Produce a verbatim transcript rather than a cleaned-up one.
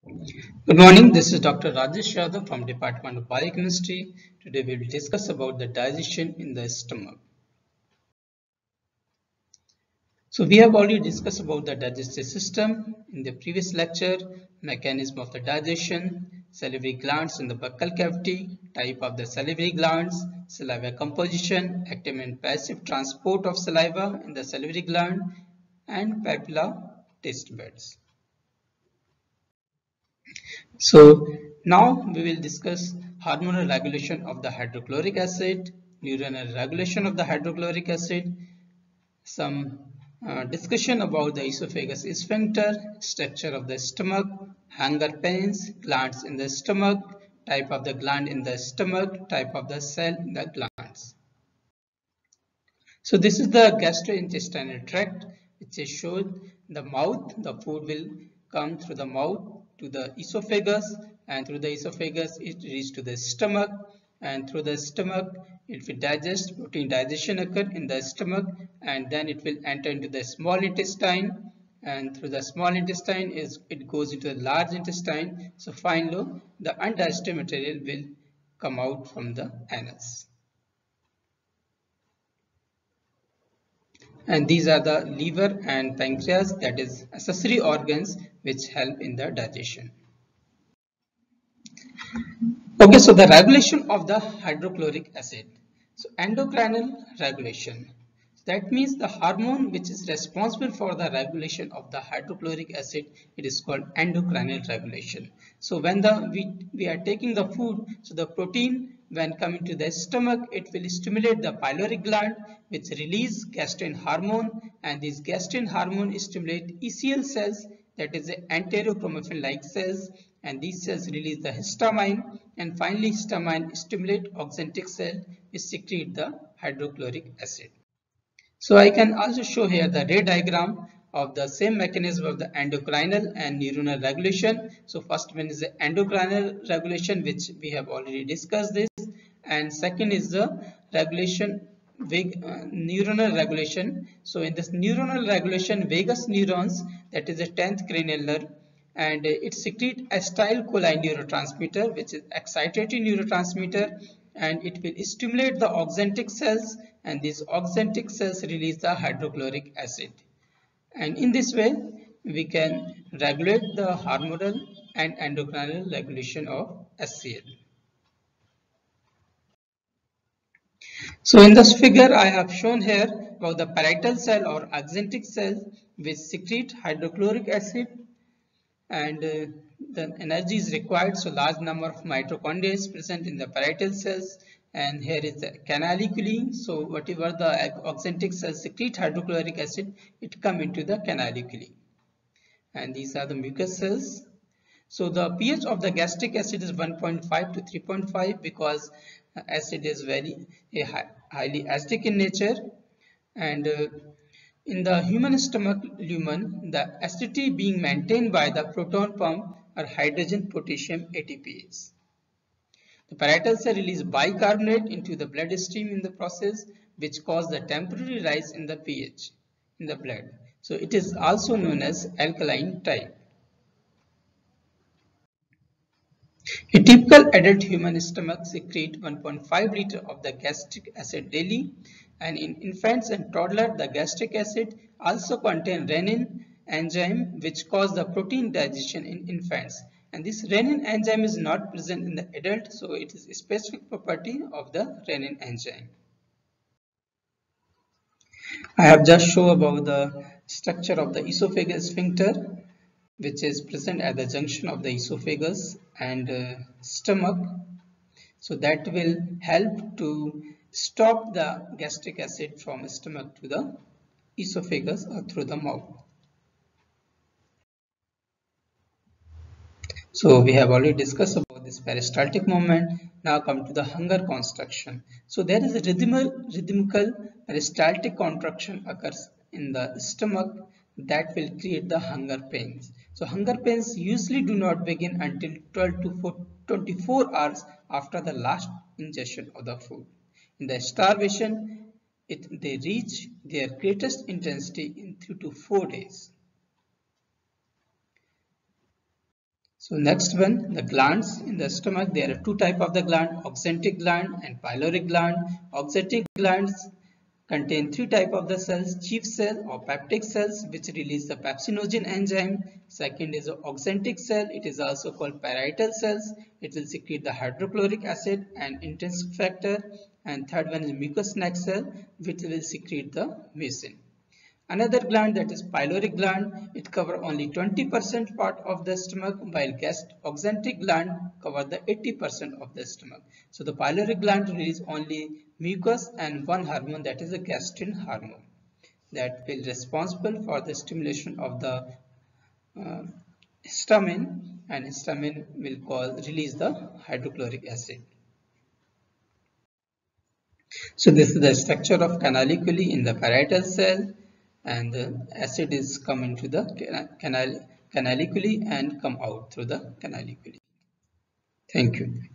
Good morning, this is Doctor Rajesh Yadav from Department of Biochemistry. Today we will discuss about the digestion in the stomach. So we have already discussed about the digestive system in the previous lecture, mechanism of the digestion, salivary glands in the buccal cavity, type of the salivary glands, saliva composition, active and passive transport of saliva in the salivary gland, and papilla taste buds. So now we will discuss hormonal regulation of the hydrochloric acid, neuronal regulation of the hydrochloric acid, some uh, discussion about the esophagus sphincter, structure of the stomach, hunger pains, glands in the stomach, type of the gland in the stomach, type of the cell in the glands. So this is the gastrointestinal tract, which is shown the mouth. The food will come through the mouth to the esophagus, and through the esophagus it reaches to the stomach, and through the stomach it will digest. Protein digestion occur in the stomach, and then it will enter into the small intestine, and through the small intestine is it goes into the large intestine. So finally the undigested material will come out from the anus. And these are the liver and pancreas, that is accessory organs which help in the digestion. Okay, so the regulation of the hydrochloric acid. So endocrinal regulation. That means the hormone which is responsible for the regulation of the hydrochloric acid, it is called endocrinal regulation. So when the we, we are taking the food, so the protein when coming to the stomach, it will stimulate the pyloric gland which release gastrin hormone, and this gastrin hormone stimulate E C L cells, that is the enterochromaffin like cells, and these cells release the histamine, and finally histamine stimulate oxyntic cell which secrete the hydrochloric acid. So I can also show here the ray diagram of the same mechanism of the endocrinal and neuronal regulation. So first one is the endocrinal regulation, which we have already discussed this, and second is the regulation uh, neuronal regulation. So in this neuronal regulation, vagus neurons, that is the tenth cranial nerve, and it secretes acetylcholine neurotransmitter, which is excitatory neurotransmitter, and it will stimulate the oxyntic cells, and these oxyntic cells release the hydrochloric acid. And in this way we can regulate the hormonal and endocrinal regulation of H C L. So in this figure I have shown here about the parietal cell or oxyntic cell which secrete hydrochloric acid, and uh, the energy is required. So large number of mitochondria is present in the parietal cells, and here is the canaliculi. So whatever the oxyntic cells secrete hydrochloric acid, it come into the canaliculi, and these are the mucus cells. So the pH of the gastric acid is one point five to three point five, because acid is very uh, highly acidic in nature, and uh, in the human stomach lumen, the acidity being maintained by the proton pump or hydrogen potassium A T P ase. The parietal cell release bicarbonate into the bloodstream in the process, which cause the temporary rise in the pH in the blood. So it is also known as alkaline type. A typical adult human stomach secretes one point five liter of the gastric acid daily, and in infants and toddlers the gastric acid also contains renin enzyme which cause the protein digestion in infants, and this renin enzyme is not present in the adult, so it is a specific property of the renin enzyme. I have just shown about the structure of the esophageal sphincter, which is present at the junction of the esophagus and uh, stomach. So that will help to stop the gastric acid from stomach to the esophagus or through the mouth. So we have already discussed about this peristaltic movement. Now come to the hunger construction. So there is a rhythmical, rhythmical peristaltic contraction occurs in the stomach that will create the hunger pains. So hunger pains usually do not begin until twelve to twenty-four hours after the last ingestion of the food. In the starvation, it, they reach their greatest intensity in three to four days. So next one, the glands in the stomach. There are two types of the gland, oxyntic gland and pyloric gland. Oxyntic glands contain three types of the cells, chief cell or peptic cells, which release the pepsinogen enzyme. Second is the oxyntic cell. It is also called parietal cells. It will secrete the hydrochloric acid and intrinsic factor. And third one is mucous neck cell, which will secrete the mucin. Another gland, that is pyloric gland, it covers only twenty percent part of the stomach, while oxyntic gland cover the eighty percent of the stomach. So the pyloric gland releases only mucus and one hormone, that is a gastrin hormone, that is responsible for the stimulation of the uh, histamine, and histamine will cause release the hydrochloric acid. So this is the structure of canaliculi in the parietal cell, and the acid is come into the canal canaliculi and come out through the canaliculi. Thank you.